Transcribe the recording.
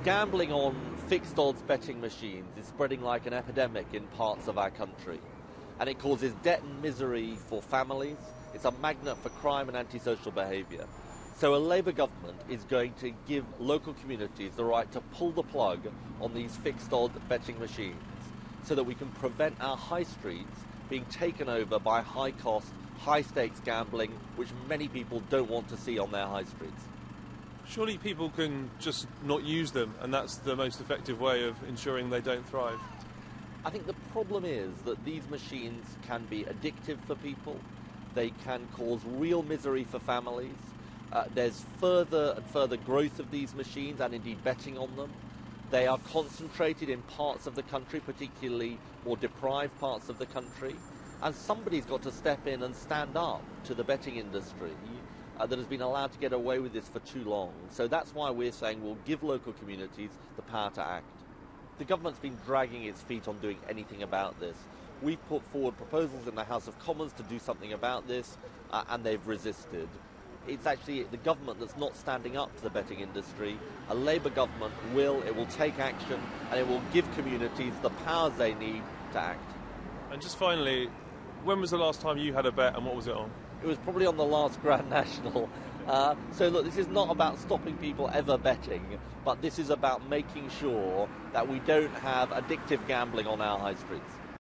Gambling on fixed odds betting machines is spreading like an epidemic in parts of our country, and it causes debt and misery for families. It's a magnet for crime and antisocial behaviour. So a Labour government is going to give local communities the right to pull the plug on these fixed odds betting machines so that we can prevent our high streets being taken over by high cost, high stakes gambling, which many people don't want to see on their high streets. Surely people can just not use them, and that's the most effective way of ensuring they don't thrive. I think the problem is that these machines can be addictive for people. They can cause real misery for families. There's further and further growth of these machines and indeed betting on them. They are concentrated in parts of the country, particularly more deprived parts of the country. And somebody's got to step in and stand up to the betting industry that has been allowed to get away with this for too long. So that's why we're saying we'll give local communities the power to act. The government's been dragging its feet on doing anything about this. We've put forward proposals in the House of Commons to do something about this, and they've resisted. It's actually the government that's not standing up to the betting industry. A Labour government will take action, and it will give communities the powers they need to act. And just finally, when was the last time you had a bet, and what was it on? It was probably on the last Grand National. So look, this is not about stopping people ever betting, but this is about making sure that we don't have addictive gambling on our high streets.